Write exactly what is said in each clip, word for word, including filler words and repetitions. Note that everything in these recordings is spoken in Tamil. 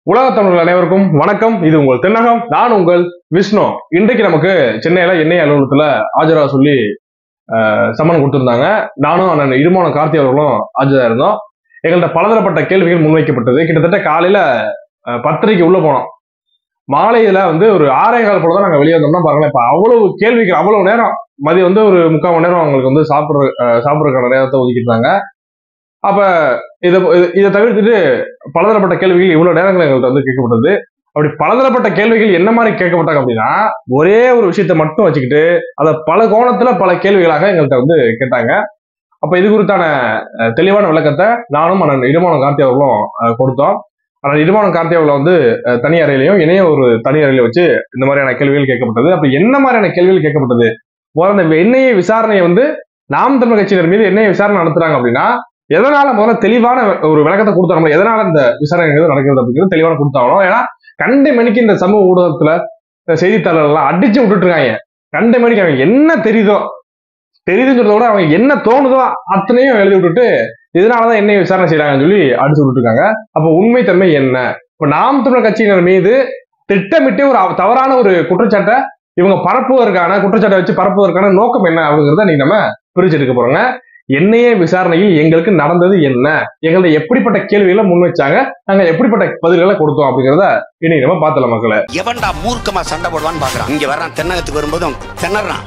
உலக தமிழர்கள் அனைவருக்கும் வணக்கம். இது உங்கள் தென்னகம். நான் உங்கள் விஷ்ணு. இன்றைக்கு நமக்கு சென்னையில எண்ணெய் அலுவலகத்துல ஆஜராக சொல்லி சம்மன் கொடுத்திருந்தாங்க. நானும் அண்ணன் இடுமான கார்த்தி அவர்களும் ஆஜரா இருந்தோம். எங்கள்கிட்ட பலதரப்பட்ட கேள்விகள் முன்வைக்கப்பட்டது. கிட்டத்தட்ட காலையில பத்தரைக்கு உள்ள போனோம். மாலையில வந்து ஒரு ஆறே கால் போல தான் நாங்க வெளியே வந்தோம்னா பாருங்களேன். இப்ப அவ்வளவு கேள்விகள், அவ்வளவு நேரம், மதியம் வந்து ஒரு முக்கால் மணி நேரம் அவங்களுக்கு வந்து சாப்பிடுற சாப்பிடுறதுக்கான நேரத்தை ஒதுக்கிட்டாங்க. அப்ப இதை இதை தவிர்த்துட்டு பலதரப்பட்ட கேள்விகள் இவ்வளவு நேரங்கள் எங்கள்கிட்ட வந்து கேட்கப்பட்டது. அப்படி பலதரப்பட்ட கேள்விகள் என்ன மாதிரி கேட்கப்பட்டாங்க அப்படின்னா, ஒரே ஒரு விஷயத்தை மட்டும் வச்சுக்கிட்டு அதை பல கோணத்துல பல கேள்விகளாக எங்கள்கிட்ட வந்து கேட்டாங்க. அப்ப இது குறித்தான தெளிவான விளக்கத்தை நானும் அண்ணன் இடுமான கார்த்தி அவர்களும் கொடுத்தோம். ஆனால் இடுமான கார்த்தி அவர்களை வந்து தனி அறையிலையும் இணைய ஒரு தனி அறையில வச்சு இந்த மாதிரியான கேள்விகள் கேட்கப்பட்டது. அப்ப என்ன மாதிரியான கேள்விகள் கேட்கப்பட்டது? முதல்ல இந்த எண்ணெயை விசாரணையை வந்து நாம் தமிழ் கட்சியினர் மீது எண்ணெயை விசாரணை நடத்துறாங்க அப்படின்னா எதனால முதல்ல தெளிவான ஒரு விளக்கத்தை கொடுத்தாங்க. எதனால இந்த விசாரணை நடக்கிறது அப்படிங்கிறது தெளிவான கொடுத்தாகணும். ஏன்னா கண்டை மணிக்கு இந்த சமூக ஊடகத்துல செய்தித்தாளர்கள் எல்லாம் அடிச்சு விட்டுட்டு இருக்காங்க. கண்டை மணிக்கு அவங்க என்ன தெரியுதோ தெரியுதுன்னு சொல்றத விட அவங்க என்ன தோணுதோ அத்தனையும் எழுதி விட்டுட்டு இதனாலதான் என்னைய விசாரணை செய்யறாங்கன்னு சொல்லி அடிச்சு விட்டுட்டு இருக்காங்க. அப்ப உண்மைத்தன்மை என்ன? இப்ப நாம் தமிழர் கட்சியினர் மீது திட்டமிட்டு ஒரு தவறான ஒரு குற்றச்சாட்டை இவங்க பரப்புவதற்கான குற்றச்சாட்டை வச்சு பரப்புவதற்கான நோக்கம் என்ன அப்படிங்கிறத நீங்க நம்ம பிரிச்சு எடுக்க போறோங்க. எண்ணெயே விசாரணையில் எங்களுக்கு நடந்தது என்ன, எங்களை எப்படிப்பட்ட கேள்விகளை முன் வச்சாங்க, நாங்க எப்படிப்பட்ட பதில்களை கொடுத்தோம் அப்படிங்கறத இனி நம்ம பார்த்தல. மக்களை எவன்டா மூர்க்கமா சண்டை போடுவான்னு பாக்குறான். இங்க வர்றான், தென்னகத்துக்கு வரும்போது திணறான்.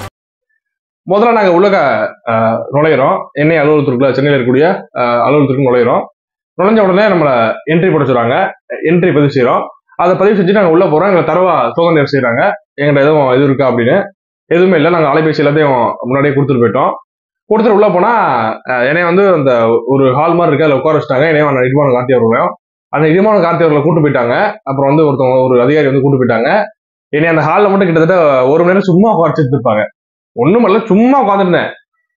முதல்ல நாங்க உலக நுழையிறோம். எண்ணெய் அலுவலகத்திற்குள்ள சென்னையில் இருக்கக்கூடிய அலுவலகத்திற்கு நுழையிறோம். நுழைஞ்ச உடனே நம்மள என்ட்ரி போட சொல்றாங்க. என்ட்ரி பதிவு செய்யறோம். அதை பதிவு செஞ்சு நாங்க உள்ள போறோம். எங்களை தரவா சோதனை செய்யறாங்க. எங்கிட்ட எதுவும் இது இருக்கா அப்படின்னு. எதுவுமே இல்லை. நாங்க அலைபேசி எல்லாத்தையும் முன்னாடியே கொடுத்துட்டு போயிட்டோம். கொடுத்துட்டு உள்ள போனா என்னைய வந்து அந்த ஒரு ஹால் மாதிரி இருக்கு, அதில் உட்கார வச்சுட்டாங்க. என்னைய இடுமான கார்த்தி அவர்களையும் அந்த இடுமான கார்த்தி அவர்களை கூட்டு போயிட்டாங்க. அப்புறம் வந்து ஒருத்தவங்க ஒரு அதிகாரி வந்து கூட்டு போயிட்டாங்க. என்னை அந்த ஹாலில் மட்டும் கிட்டத்தட்ட ஒரு மணி நேரம் சும்மா உட்கார வச்சுருப்பாங்க. ஒண்ணும் இல்ல, சும்மா உட்காந்துருந்தேன்.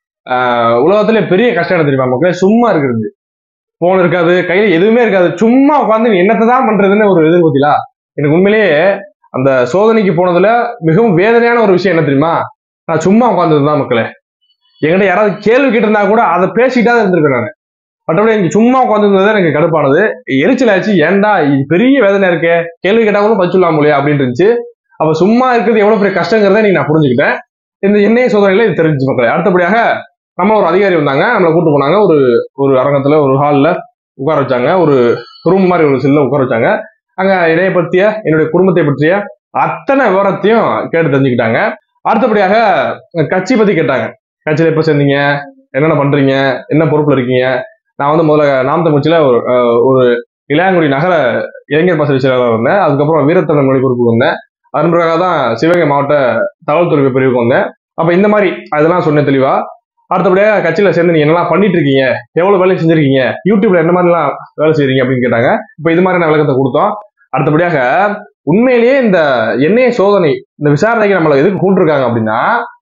ஆஹ் உலகத்திலே பெரிய கஷ்டம் என்ன தெரியுமா மக்களே? சும்மா இருக்கிறது. போன் இருக்காது, கையில எதுவுமே இருக்காது. சும்மா உட்காந்து என்னத்தை தான் பண்றதுன்னு ஒரு எதிர்பார்த்திலா. எனக்கு உண்மையிலேயே அந்த சோதனைக்கு போனதுல மிகவும் வேதனையான ஒரு விஷயம் என்ன தெரியுமா? நான் சும்மா உட்காந்துருந்தான் மக்களே. என்கிட்ட யாராவது கேள்வி கேட்டிருந்தா கூட அதை பேசிக்கிட்டா இருந்திருக்கேன் நான். மற்றபடி எனக்கு சும்மா உட்காந்துருந்தது எனக்கு கடுப்பானது. எரிச்சல் ஆச்சு. ஏன்டா இது பெரிய வேதனை இருக்கே, கேள்வி கேட்டா கூட பதில் சொல்லாம இல்லையா அப்படின்னு இருந்துச்சு. அப்ப சும்மா இருக்கிறது எவ்வளவு பெரிய கஷ்டங்கிறத நீங்க நான் புரிஞ்சுக்கிட்டேன். இந்த எண்ணெய் சோதனையில இது தெரிஞ்சு மக்களே. அடுத்தபடியாக நம்ம ஒரு அதிகாரி வந்தாங்க. நம்மளை கூட்டு போனாங்க. ஒரு ஒரு அரங்கத்துல ஒரு ஹால்ல உட்கார வச்சாங்க. ஒரு ரூம் மாதிரி ஒரு சில்ல உட்கார வச்சாங்க. அங்க இணைய பற்றிய என்னுடைய குடும்பத்தை பற்றிய அத்தனை விவரத்தையும் கேட்டு தெரிஞ்சுக்கிட்டாங்க. அடுத்தபடியாக கட்சி பத்தி கேட்டாங்க. கட்சியில எப்ப சேர்ந்தீங்க, என்னென்ன பண்றீங்க, என்ன பொறுப்புல இருக்கீங்க? நான் வந்து முதல்ல நாம் தமிழ் கட்சியில ஒரு இளையாங்குடி நகர இளைஞர் பாசறை செயலாளர் வந்தேன். அதுக்கப்புறம் வீரத்தமிழ் மொழி பொறுப்புக்கு வந்தேன். அதன் பிறகு தான் சிவகங்கை மாவட்ட தகவல் தொழில்நுட்ப பிரிவுக்கு வந்தேன். அப்ப இந்த மாதிரி அதெல்லாம் சொன்னேன் தெளிவா. அடுத்தபடியா கட்சியில சேர்ந்து நீங்க என்னெல்லாம் பண்ணிட்டு இருக்கீங்க, எவ்வளவு வேலை செஞ்சிருக்கீங்க, யூடியூப்ல என்ன மாதிரி எல்லாம் வேலை செய்யறீங்க அப்படின்னு கேட்டாங்க. இப்ப இது மாதிரி விளக்கத்தை கொடுத்தோம். அடுத்தபடியாக உண்மையிலேயே இந்த எண்ணெய் சோதனை இந்த விசாரணைக்கு நம்மள எதுக்கு கூப்பிட்டுருக்காங்க அப்படின்னா,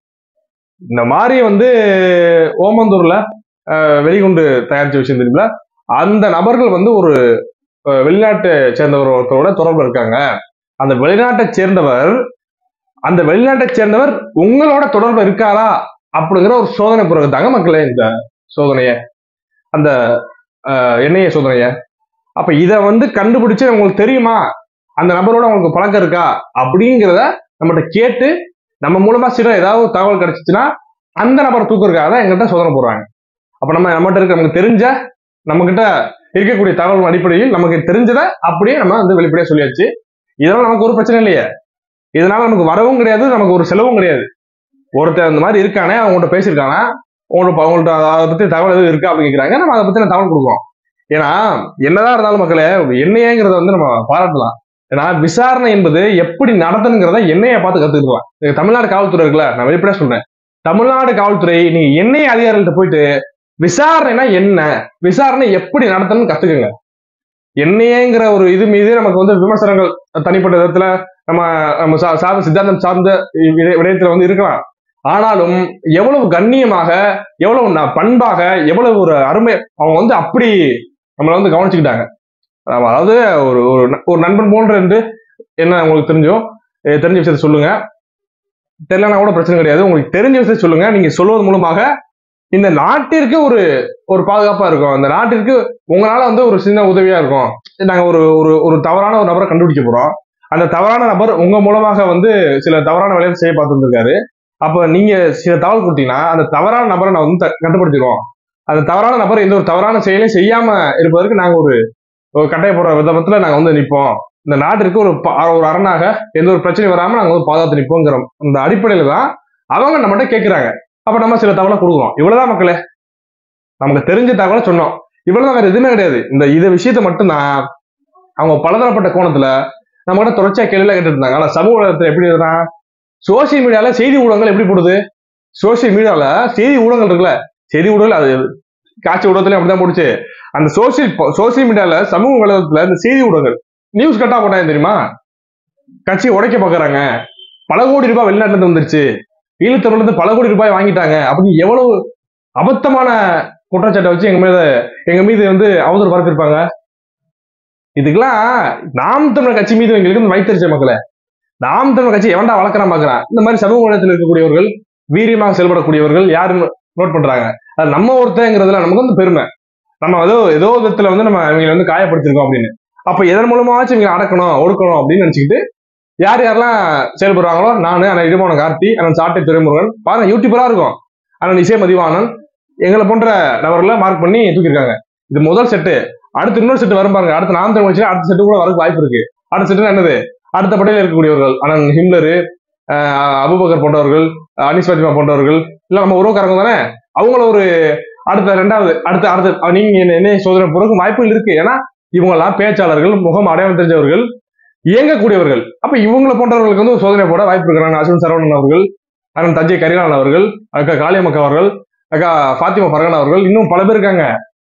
இந்த மாதிரி வந்து ஓமந்தூர்ல வெடிகுண்டு தயாரிச்ச விஷயம் தெரியுங்களா, அந்த நபர்கள் வந்து ஒரு வெளிநாட்டை சேர்ந்தவர் ஒருத்தரோட தொடர்பு இருக்காங்க. அந்த வெளிநாட்டை சேர்ந்தவர் அந்த வெளிநாட்டை சேர்ந்தவர் உங்களோட தொடர்பு இருக்காரா அப்படிங்கிற ஒரு சோதனை பிறகுதாங்க மக்களே இந்த சோதனைய, அந்த எண்ணெய சோதனைய. அப்ப இத வந்து கண்டுபிடிச்சு உங்களுக்கு தெரியுமா, அந்த நபரோட உங்களுக்கு பழக்கம் இருக்கா அப்படிங்கிறத நம்மகிட்ட கேட்டு நம்ம மூலமா சில ஏதாவது தகவல் கிடைச்சிச்சுன்னா அந்த நபரை தூக்குறதுக்காக தான் எங்கள்கிட்ட சோதனை போடுறாங்க. அப்ப நம்ம நம்மகிட்ட இருக்க நமக்கு தெரிஞ்ச நம்ம கிட்ட இருக்கக்கூடிய தகவல் அடிப்படையில் நமக்கு தெரிஞ்சதை அப்படியே நம்ம வந்து வெளிப்படையா சொல்லியாச்சு. இதனால நமக்கு ஒரு பிரச்சனை இல்லையே. இதனால நமக்கு வரவும் கிடையாது, நமக்கு ஒரு செலவும் கிடையாது. ஒருத்தர் அந்த மாதிரி இருக்கானே, அவங்கள்ட்ட பேசியிருக்கானா, அவங்கள்ட்ட அவங்கள்ட்ட அதை பத்தி தகவல் எதுவும் இருக்கா அப்படின்னு கேட்கிறாங்க. நம்ம அதை பத்தி தகவல் கொடுக்குறோம். ஏன்னா என்னதான் இருந்தாலும் மக்களே, எண்ணெய்ங்கிறத வந்து நம்ம பாராட்டலாம். ஏன்னா விசாரணை என்பது எப்படி நடத்தணுங்கிறத எண்ணெயை பார்த்து கத்துக்கலாம். தமிழ்நாடு காவல்துறை இருக்குல்ல, நான் வெளிப்படையா சொன்னேன். தமிழ்நாடு காவல்துறை நீங்க எண்ணெய் அதிகாரிகள்ட்ட போயிட்டு விசாரணைனா என்ன, விசாரணை எப்படி நடத்தணும்னு கத்துக்குங்க. எண்ணெய்ங்கிற ஒரு இது மீது நமக்கு வந்து விமர்சனங்கள் தனிப்பட்ட விதத்துல நம்ம நம்ம சார்ந்த சித்தாந்தம் சார்ந்த விடயத்துல வந்து இருக்கலாம். ஆனாலும் எவ்வளவு கண்ணியமாக, எவ்வளவு பண்பாக, எவ்வளவு ஒரு அருமை அவங்க வந்து அப்படி நம்மளை வந்து கவனிச்சுக்கிட்டாங்க. அதாவது ஒரு ஒரு நண்பன் போன்ற என்று என்ன உங்களுக்கு தெரிஞ்சோ தெரிஞ்ச விஷயத்த சொல்லுங்க. தெரியலனா கூட பிரச்சனை கிடையாது. உங்களுக்கு தெரிஞ்ச விஷயத்த சொல்லுங்க. நீங்க சொல்வது மூலமாக இந்த நாட்டிற்கு ஒரு ஒரு பாதுகாப்பா இருக்கும். அந்த நாட்டிற்கு உங்களால வந்து ஒரு சின்ன உதவியா இருக்கும். நாங்க ஒரு ஒரு தவறான ஒரு நபரை கண்டுபிடிக்க போறோம். அந்த தவறான நபர் உங்க மூலமாக வந்து சில தவறான வேலையை செய்ய பார்த்துருக்காரு. அப்ப நீங்க சில தகவல் கொடுத்தீங்கன்னா அந்த தவறான நபரை நான் வந்து கட்டுப்படுத்திடுவோம். அந்த தவறான நபர் எந்த ஒரு தவறான செயலையும் செய்யாம இருப்பதற்கு நாங்க ஒரு ஒரு கட்டாய போற விதத்துல நாங்க வந்து நிற்போம். இந்த நாட்டிற்கு ஒரு ஒரு அரணாக எந்த ஒரு பிரச்சனையும் வராம நாங்க வந்து பாதுகாத்து நிற்போங்கிறோம். அந்த அடிப்படையில தான் அவங்க நம்மகிட்ட கேட்கிறாங்க. அப்ப நம்ம சில தகவலை கொடுக்குறோம். இவ்வளவுதான் மக்களே, நமக்கு தெரிஞ்ச தகவலை சொன்னோம். இவ்வளவுதான், வேற எதுவுமே கிடையாது. இந்த இத விஷயத்த மட்டும்தான் அவங்க பலதரப்பட்ட கோணத்துல நம்ம கிட்ட தொடர்ச்சியா கேள்வியில கேட்டு இருந்தாங்க. ஆனா சமூக ஊடகத்துல எப்படி இருந்தா, சோசியல் மீடியால செய்தி ஊடகங்கள் எப்படி போடுது, சோசியல் மீடியால செய்தி ஊடகங்கள் இருக்குல்ல, செய்தி ஊடகங்கள் அது காட்சி ஊடகத்துலயும் அப்படிதான் போடுச்சு. அந்த சோசியல் சோசியல் மீடியால சமூக வலைதளத்துல இந்த செய்தி ஊடகங்கள் நியூஸ் கட்டா போட்டாங்க தெரியுமா, கட்சியை உடைக்க பாக்குறாங்க, பல கோடி ரூபாய் வெளிநாட்டுல இருந்து வந்துருச்சு, ஈழத்தமிழ்ல இருந்து பல கோடி ரூபாய் வாங்கிட்டாங்க அப்படின்னு எவ்வளவு அபத்தமான குற்றச்சாட்டை வச்சு எங்க மீது எங்க மீது வந்து அவதூறு பரப்பிருப்பாங்க. இதுக்கெல்லாம் நாம் தமிழர் கட்சி மீது எங்களுக்கு வைத்தறிச்ச மக்களை, நாம் தமிழர் கட்சி எவன்டா வளர்க்கறான் பாக்குறான். இந்த மாதிரி சமூக வலைதளத்தில் இருக்கக்கூடியவர்கள், வீரியமாக செயல்படக்கூடியவர்கள் யாரும் நோட் பண்றாங்க. அது நம்ம ஒருத்தங்கிறதுல நமக்கு வந்து பெருமை. நம்ம ஏதோ ஏதோ விதத்துல வந்து நம்ம இவங்களை வந்து காயப்படுத்திருக்கோம் அப்படின்னு. அப்ப எதன் மூலமாச்சும் இவங்க அடக்கணும் ஒடுக்கணும் அப்படின்னு நினைச்சுக்கிட்டு யார் யாரெல்லாம் செயல்படுறாங்களோ, நானு அண்ணன் இடுமான கார்த்தி, அண்ணன் சாட்டை துரைமுருகன், பாருங்க யூடியூபரா இருக்கும், அண்ணன் இசை மதிவானன், எங்களை போன்ற நபர்களை மார்க் பண்ணி தூக்கிருக்காங்க. இது முதல் செட்டு. அடுத்து இன்னொரு செட்டு வரும் பாருங்க. அடுத்து நாம் தமிழ் அடுத்த செட்டு கூட வரதுக்கு வாய்ப்பு இருக்கு. அடுத்த செட்டு என்னது, அடுத்த பட்டியலில் இருக்கக்கூடியவர்கள் அண்ணன் ஹிம்லரு, அபுபக்கர் போன்றவர்கள், அனீஸ் பாத்திமா போன்றவர்கள், இல்ல நம்ம உறவுக்காரங்க தானே, அவங்கள ஒரு அடுத்த ரெண்டாவது அடுத்த அடுத்த நீங்க என்ன சோதனை போறதுக்கு வாய்ப்புகள் இருக்கு. ஏன்னா இவங்க எல்லாம் பேச்சாளர்கள், முகம் அடையாளம் தெரிஞ்சவர்கள், இயங்கக்கூடியவர்கள். அப்ப இவங்களை போன்றவர்களுக்கு வந்து சோதனை போட வாய்ப்பு இருக்கிறாங்க. அஸ்வின் சரவணன் அவர்கள், அண்ணன் தஞ்சை கரிகாலன் அவர்கள், அக்கா காளியம்மக்கா அவர்கள், அக்கா ஃபாத்திமா பரகன் அவர்கள், இன்னும் பல பேர் இருக்காங்க.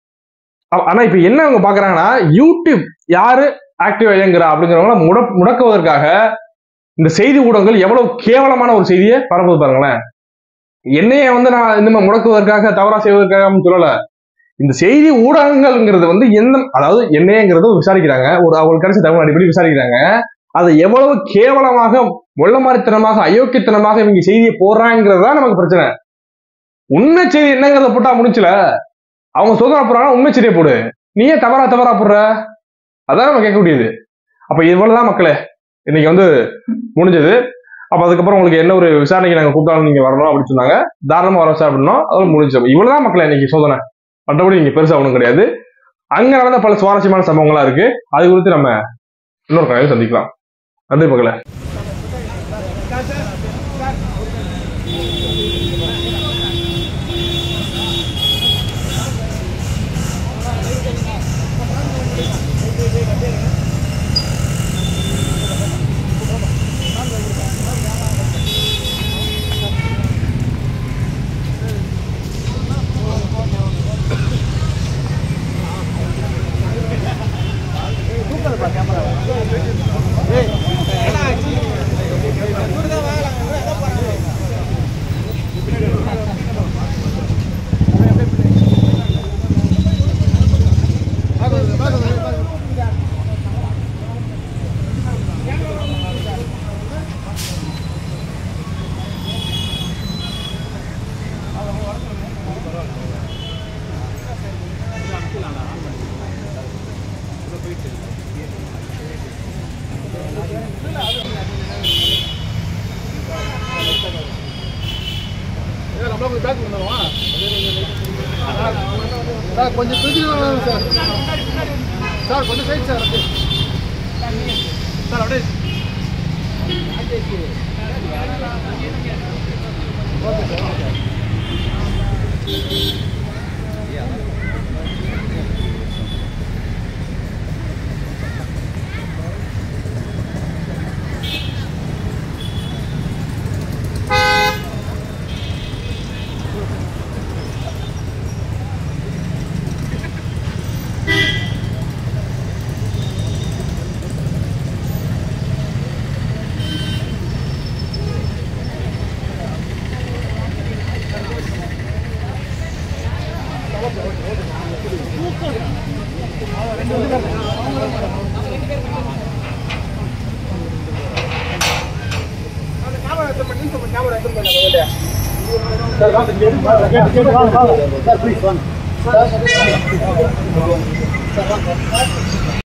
ஆனா இப்ப என்ன அவங்க பாக்குறாங்கன்னா, யூடியூப் யாரு ஆக்டிவா இயங்குறா அப்படிங்கிறவங்கள முட முடக்குவதற்காக இந்த செய்தி ஊடகங்கள் எவ்வளவு கேவலமான ஒரு செய்தியை பரப்புது பாருங்களேன். என்னைய வந்து நான் இந்த மாதிரி முடக்குவதற்காக, தவறா செய்வதற்காக சொல்லல. இந்த செய்தி ஊடகங்கள்ங்கிறது வந்து எந்த, அதாவது என்னையங்கிறது விசாரிக்கிறாங்க, ஒரு அவங்களுக்கு கிடைச்ச தகவல் அடிப்படை விசாரிக்கிறாங்க. அதை எவ்வளவு கேவலமாக, மொள்ளமாரித்தனமாக, அயோக்கியத்தனமாக இவங்க செய்தியை போடுறாங்கிறது தான் நமக்கு பிரச்சனை. உண்மை செய்தி என்னங்கிறத போட்டா முடிச்சல, அவங்க சோதனை போறாங்க, உண்மை செய்தியை போடு, நீயே தவறா தவறா போடுற, அதான் நம்ம கேட்கக்கூடியது. அப்ப இவ்வளவுதான் மக்களே, இன்னைக்கு வந்து முடிஞ்சது. அப்ப அதுக்கப்புறம் உங்களுக்கு என்ன ஒரு விசாரணைக்கு நாங்க கூப்பிட்டாலும் நீங்க வரணும் அப்படின்னு சொன்னாங்க. தாராளமா வர சார் அப்படின்னா அதோட முடிஞ்சது. இவ்வளவுதான் மக்களே இன்னைக்கு சோதனை, மற்றபடி இங்க பெருசா ஒண்ணும் கிடையாது. அங்க நடந்த பல சுவாரஸ்யமான சம்பவங்களா இருக்கு. அது குறித்து நம்ம இன்னொரு கடையில் சந்திக்கலாம். நன்றி மக்களே. சார் கொஞ்சம் பிரிச்சு சார் சார் கொஞ்சம் சைட் சார் சார் அப்படியே okay sir okay Sir, please, one. Sir,